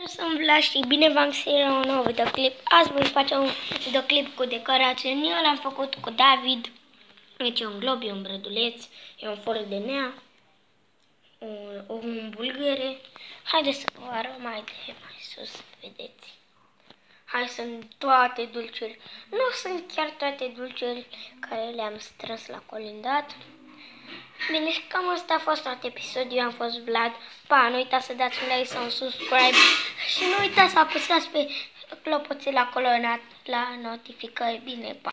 Sunt Vlad și bine v-am găsit la un nou videoclip. Azi voi face un videoclip cu decorație. Eu l-am făcut cu David. Aici e un glob, e un brăduleț, e un for de nea, un bulgăre. Haideți să vă arăt mai sus, vedeți. Hai, sunt toate dulciuri. Nu sunt chiar toate dulciuri care le-am strâns la colindat. Bine, și cam asta a fost tot episodul. Eu am fost Vlad. Pa, nu uitați să dați un like sau un subscribe și nu uitați să apăsați pe clopoțel acolo la notificări. Bine, pa!